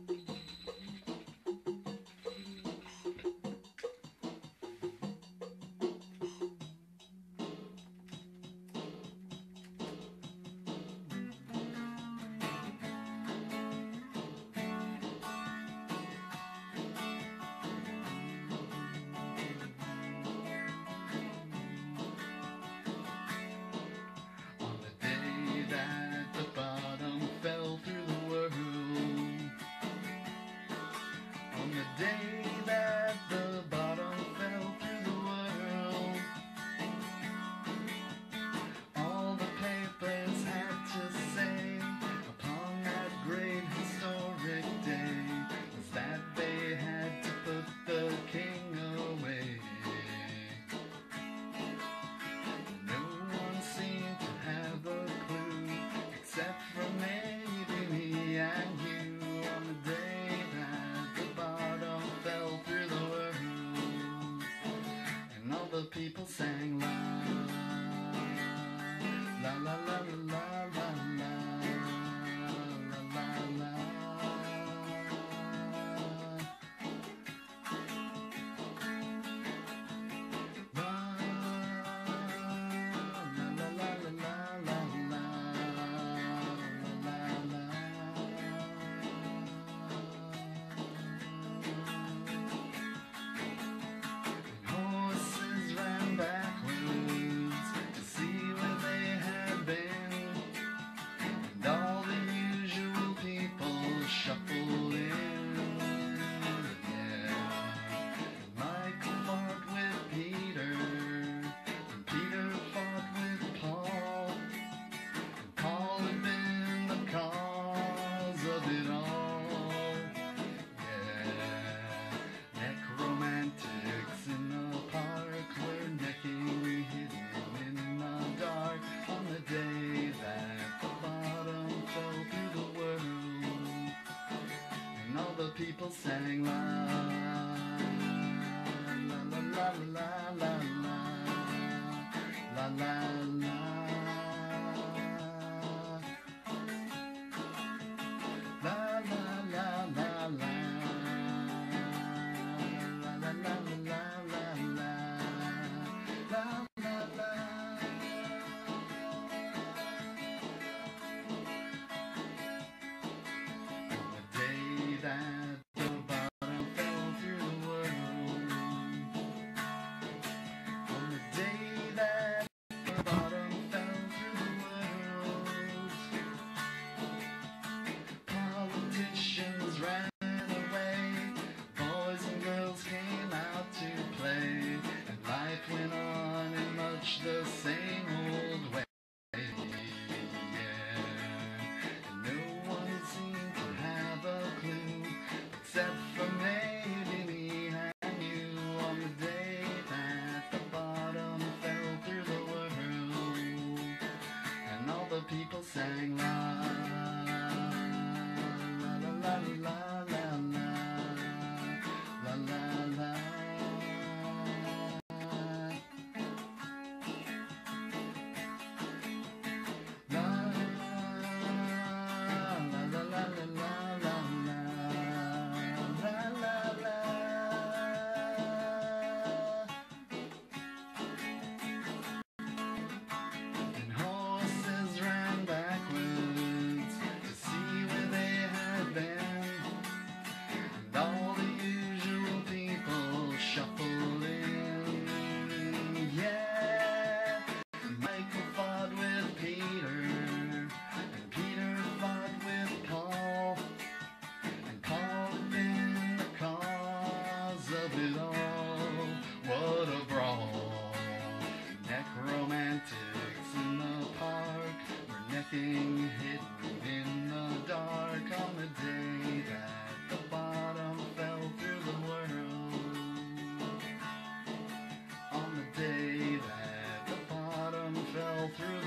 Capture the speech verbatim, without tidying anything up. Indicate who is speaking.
Speaker 1: People sang la la la la la la la la la la. Necromantics in the park were necking hidden in the dark on the day that the bottom fell through the world, and all the people sang la la la la la la la la la la. That the bottom fell through the world, on the day that the bottom fell through the world, politicians ran away, boys and girls came out to play, and life went on in much the same old way. Except for maybe me and you, on the day that the bottom fell through the world, and all the people sang la la la la la la la la la la. What a brawl! Necromantics in the park were necking hidden in the dark on the day that the bottom fell through the world. On the day that the bottom fell through